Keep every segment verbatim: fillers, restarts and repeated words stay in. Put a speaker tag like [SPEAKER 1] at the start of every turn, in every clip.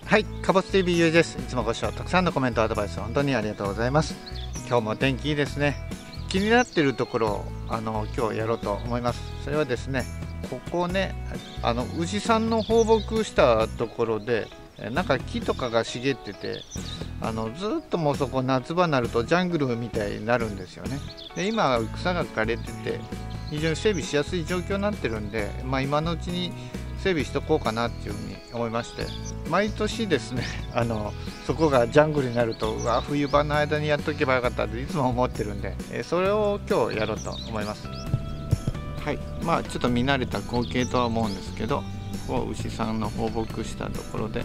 [SPEAKER 1] はい、カボス ティービー ゆうです。いつもご視聴たくさんのコメントアドバイス本当にありがとうございます。今日も天気いいですね。気になっているところをあの今日やろうと思います。それはですね、ここね、あの牛さんの放牧したところでなんか木とかが茂ってて、あのずっともうそこ夏場になるとジャングルみたいになるんですよね。で今は草が枯れてて非常に整備しやすい状況になってるんで、まあ、今のうちに整備しとこうかなっていうふうに思いまして、毎年ですねあのそこがジャングルになると、うわ冬場の間にやっとけばよかったっていつも思ってるんで、えそれを今日やろうと思います。はい、まあちょっと見慣れた光景とは思うんですけど、ここ牛さんの放牧したところで、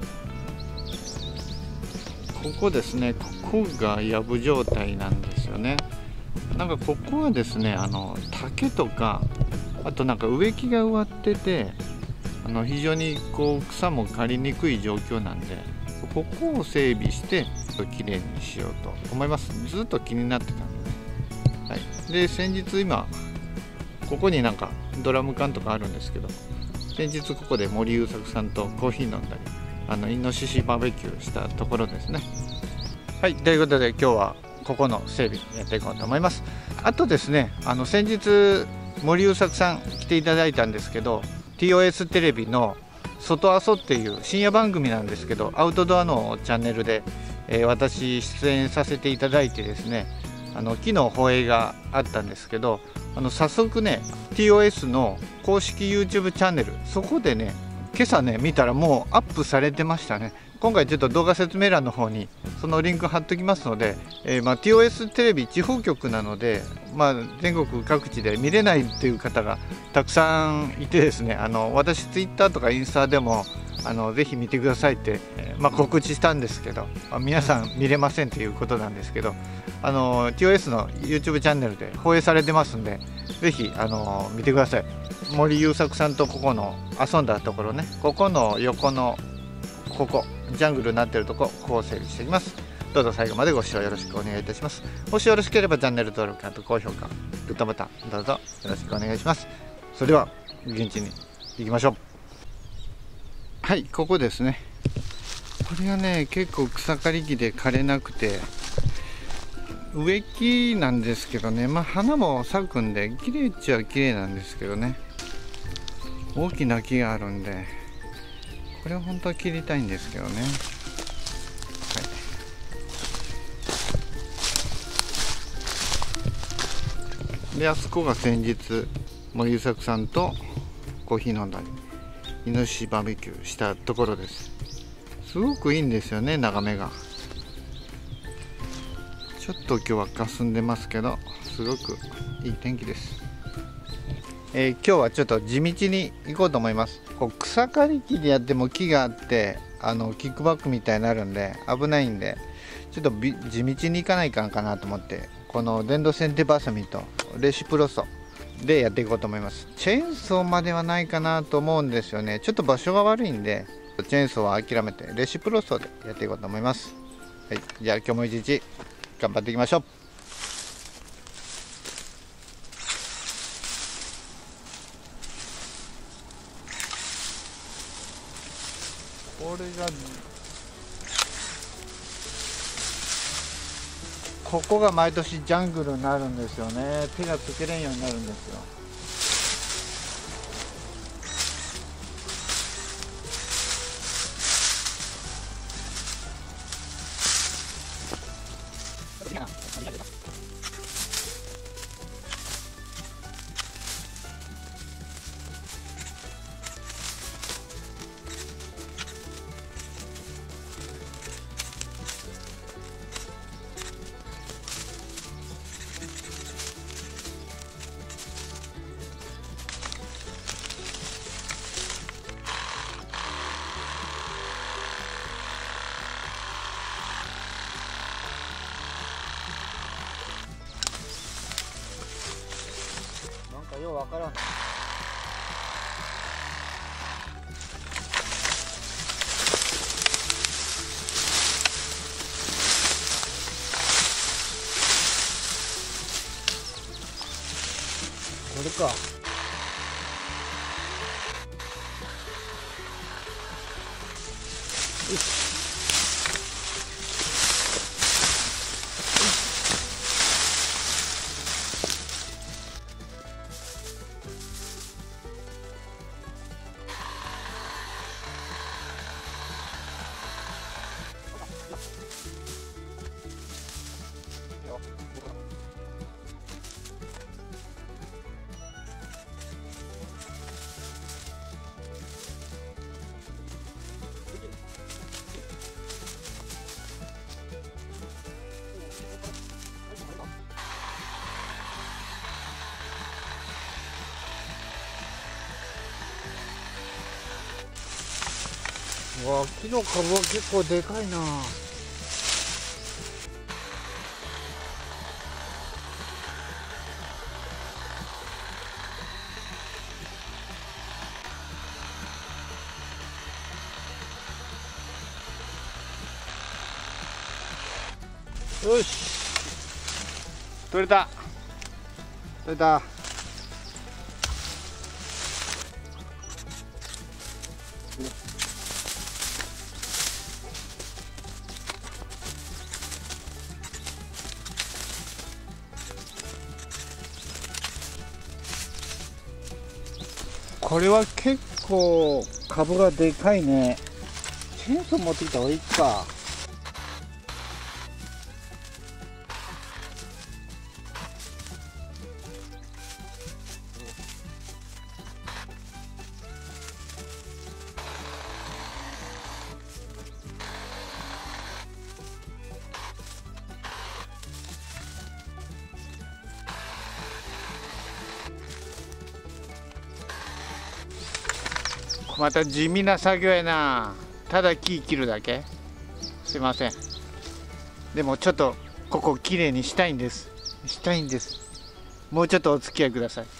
[SPEAKER 1] ここですね、ここがやぶ状態なんですよね。なんかここはですね、あの竹とかあとなんか植木が植わってて、あの非常にこう草も刈りにくい状況なんで、ここを整備してきれいにしようと思います。ずっと気になってたんでね、はい、で先日今ここになんかドラム缶とかあるんですけど、先日ここで森優作さんとコーヒー飲んだり、あのイノシシバーベキューしたところですね。はい、ということで今日はここの整備やっていこうと思います。あとですね、あの先日森優作さん来ていただいたんですけど、 ティーオーエス テレビの外阿蘇っていう深夜番組なんですけど、アウトドアのチャンネルで、えー、私出演させていただいてですね、あの昨日放映があったんですけど、あの早速ね ティーオーエス の公式 YouTube チャンネル、そこでね今朝ね見たらもうアップされてましたね。今回ちょっと動画説明欄の方にそのリンク貼っときますので、えーまあ、ティーオーエス テレビ地方局なので、まあ、全国各地で見れないっていう方がたくさんいてですね、あの私ツイッターとかインスタでもあのぜひ見てくださいって、えーまあ、告知したんですけど、まあ、皆さん見れませんということなんですけど、あの ティーオーエス の YouTube チャンネルで放映されてますんで、ぜひあの見てください。森優作さんとここの遊んだところね、ここの横のここジャングルになっているところ、ここを整備していきます。どうぞ最後までご視聴よろしくお願いいたします。もしよろしければチャンネル登録、あと高評価、グッドボタンどうぞよろしくお願いします。それでは現地に行きましょう。はい、ここですね。これがね結構草刈り機で枯れなくて、植木なんですけどね、まあ花も咲くんで綺麗っちゃ綺麗なんですけどね、大きな木があるんでこれは本当は切りたいんですけどね。はい、であそこが先日森優作さんとコーヒー飲んだりイノシシバーベキューしたところです。すごくいいんですよね、眺めが。ちょっと今日は霞んでますけど、すごくいい天気です。えー、今日はちょっと地道に行こうと思います。こう草刈り機でやっても木があってあのキックバックみたいになるんで危ないんで、ちょっと地道に行かないかんかなと思って、この電動剪定バサミとレシプロソでやっていこうと思います。チェーンソーまではないかなと思うんですよね。ちょっと場所が悪いんでチェーンソーは諦めてレシプロソでやっていこうと思います。はい、じゃあ今日も一日頑張っていきましょう。これがここが毎年ジャングルになるんですよね。手がつけれんようになるんですよ。なんかようわからん。これか。 うわ、木の株は結構でかいな。よし、取れた取れた。これは結構株がでかいね。チェーンソー持ってきた方がいいか。また地味な作業やな。ただ木切るだけ。すいません。でもちょっとここきれいにしたいんですしたいんですもうちょっとお付き合いください。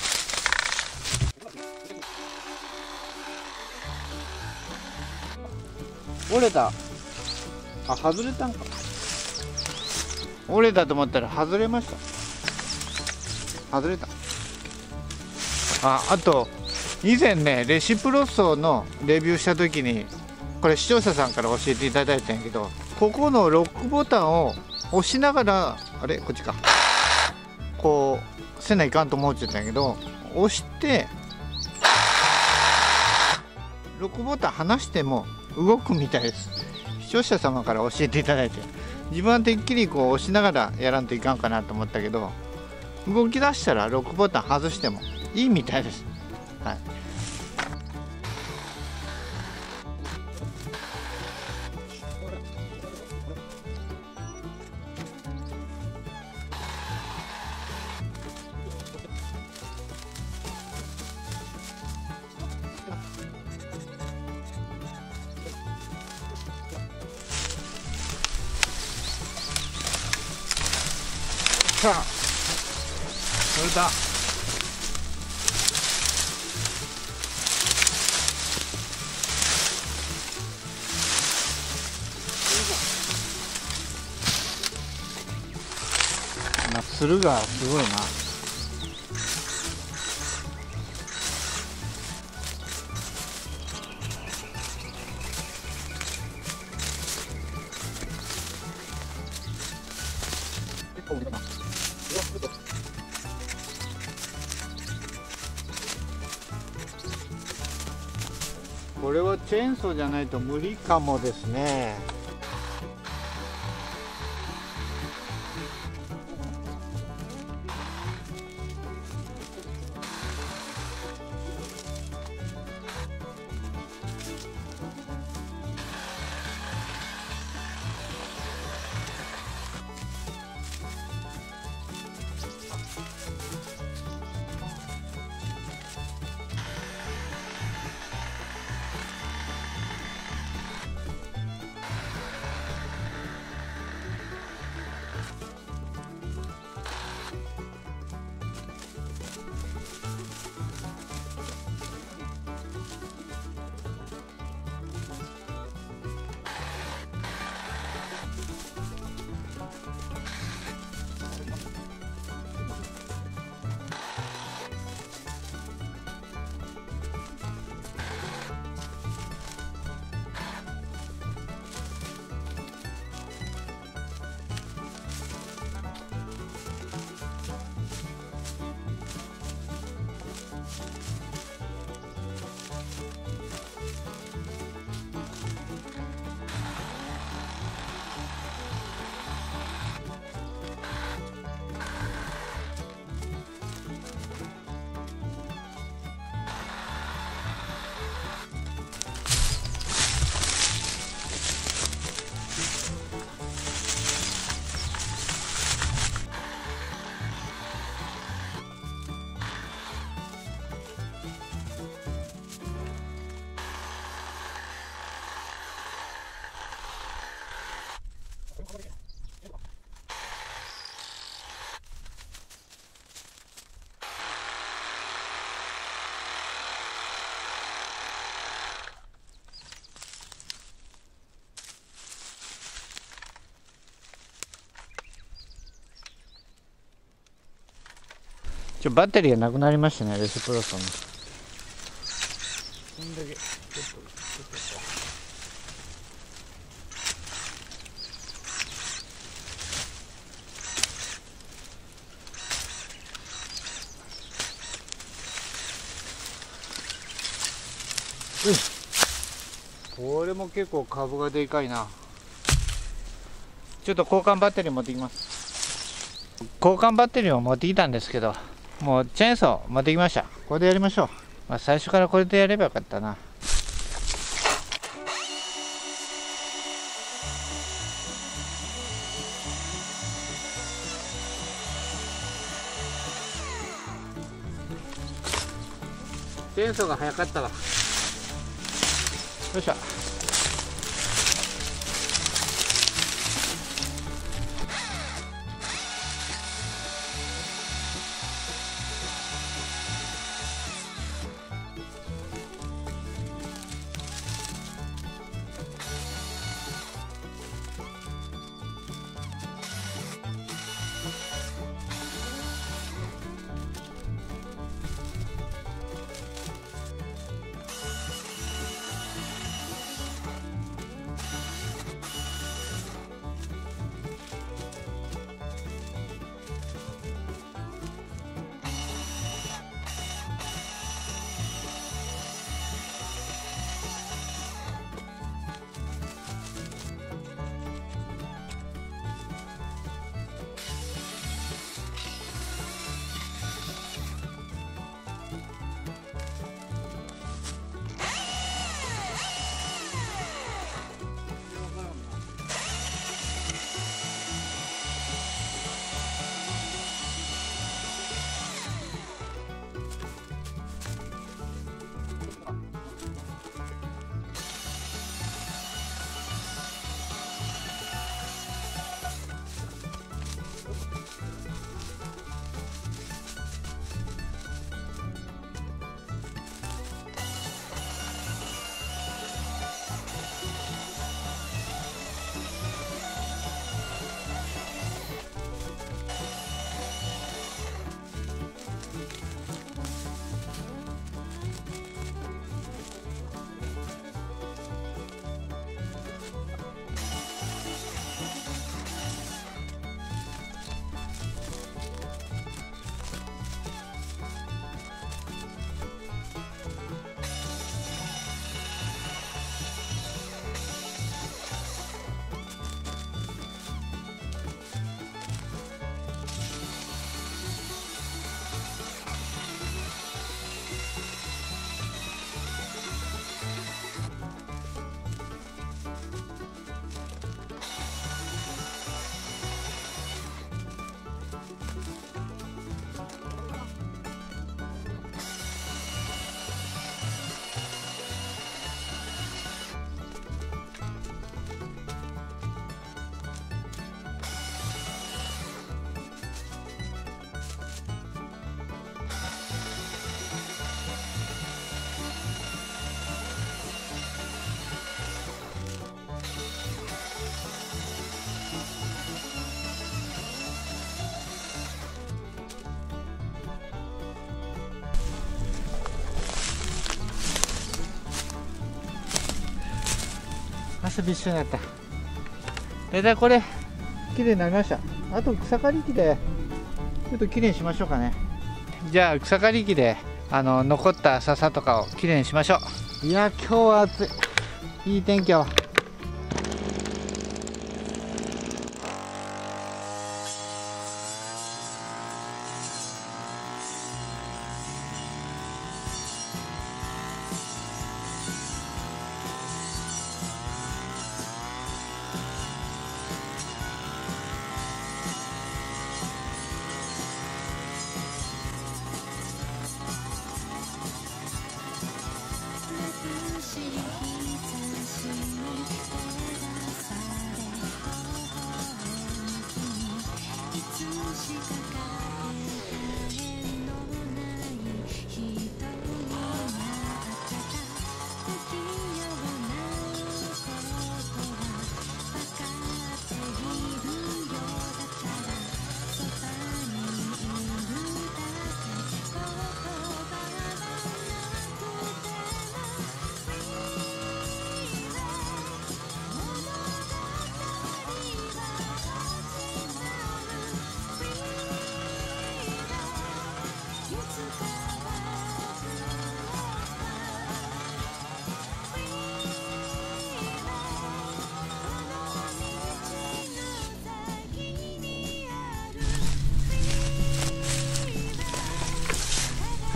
[SPEAKER 1] 折れた。あ、外れたんか。折れたと思ったら外れました。外れた。あ、あと以前ね、レシプロッソのレビューした時にこれ視聴者さんから教えていただいたんやけど、ここのロックボタンを押しながら、あれこっちか、こうせないかんと思っちゃったんやけど、押してロックボタン離しても動くみたいです。視聴者様から教えていただいて、自分はてっきりこう押しながらやらんといかんかなと思ったけど、動き出したらロックボタン外してもいいみたいです。はい、さあ、取れた。つるがすごいな。これはチェーンソーじゃないと無理かもですね。 ちょバッテリーがなくなりましたね、レスプロッソの。こんだけちょっとちょっとこれも結構株がでかいな。ちょっと交換バッテリー持ってきます。交換バッテリーを持ってきたんですけど、もうチェーンソー持ってきました。これでやりましょう。まあ、最初からこれでやればよかったな。チェーンソーが早かったわ。よいしょ。汗びっしょりになった。大体これ綺麗になりました。あと草刈り機でちょっと綺麗にしましょうかね。じゃあ草刈り機であの残った笹とかを綺麗にしましょう。いや今日は暑い。いい天気やわ。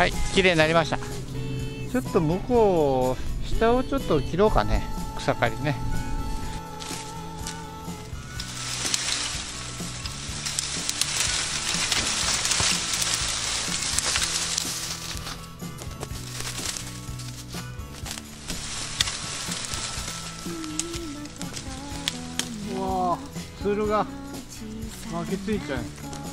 [SPEAKER 1] はい、綺麗になりました。ちょっと向こう下をちょっと切ろうかね、草刈りね。うわー、ツールが巻きついちゃう。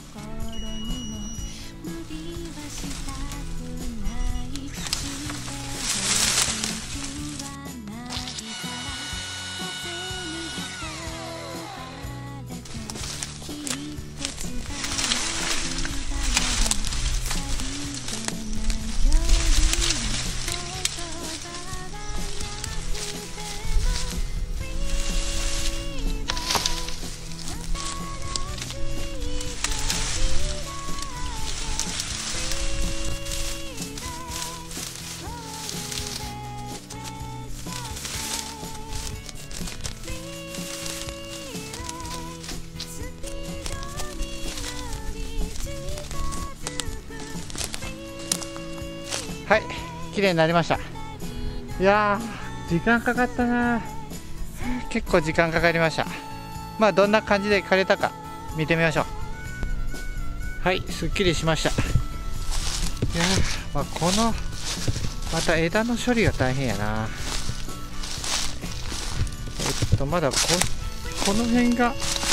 [SPEAKER 1] はい、綺麗になりました。いやー、時間かかったな。結構時間かかりました。まあどんな感じで枯れたか見てみましょう。はい、すっきりしました。いやー、まあ、このまた枝の処理が大変やな。えっとまだ こ, この辺が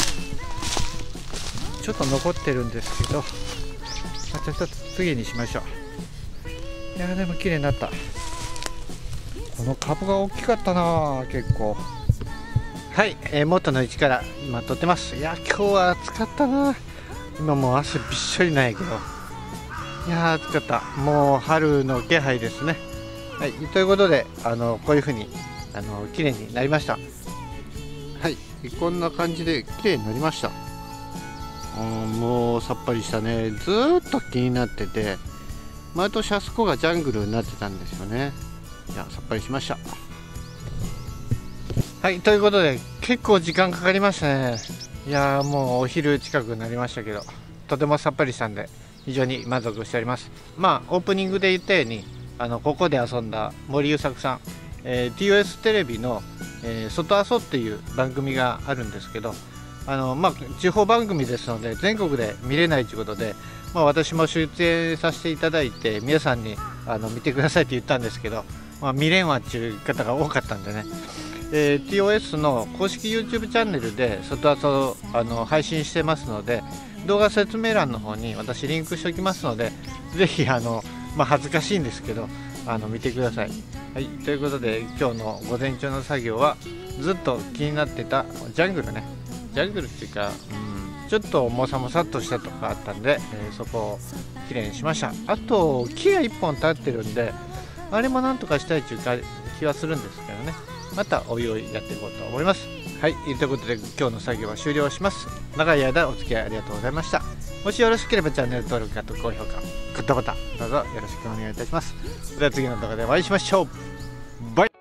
[SPEAKER 1] ちょっと残ってるんですけど、またちょっと次にしましょう。いやー、でも綺麗になった。この株が大きかったな、結構。はい、えー、元の位置から今撮ってます。いや今日は暑かったな。今もう汗びっしょりなんやけど、いやー暑かった。もう春の気配ですね。はい、ということであのこういう風にあの綺麗になりました。はい、こんな感じで綺麗になりました。あもうさっぱりしたね。ずーっと気になってて、毎年あそこがジャングルになってたんですよね。いやさっぱりしました。はい、ということで結構時間かかりましたね。いやーもうお昼近くになりましたけど、とてもさっぱりしたんで非常に満足しております。まあオープニングで言ったようにあのここで遊んだ森優作さん、えー、ティーオーエス テレビの、えー、外遊っていう番組があるんですけど、あの、まあ、地方番組ですので全国で見れないということで、まあ、私も出演させていただいて皆さんにあの見てくださいって言ったんですけど、まあ、見れんわっていう方が多かったんでね、えー、ティーオーエス の公式 YouTube チャンネルで外遊をあの配信してますので、動画説明欄の方に私リンクしておきますので、ぜひあの、まあ、恥ずかしいんですけどあの見てください。はい、ということで今日の午前中の作業はずっと気になってたジャングルね、ジャングルっていうか、うん、ちょっともさもさっとしたとこあったんで、えー、そこをきれいにしました。あと木がいっぽん立ってるんであれもなんとかしたいというか気はするんですけどね、またおいおいやっていこうと思います。はい、ということで今日の作業は終了します。長い間お付き合いありがとうございました。もしよろしければチャンネル登録と高評価、グッドボタンどうぞよろしくお願いいたします。では次の動画でお会いしましょう。バイ。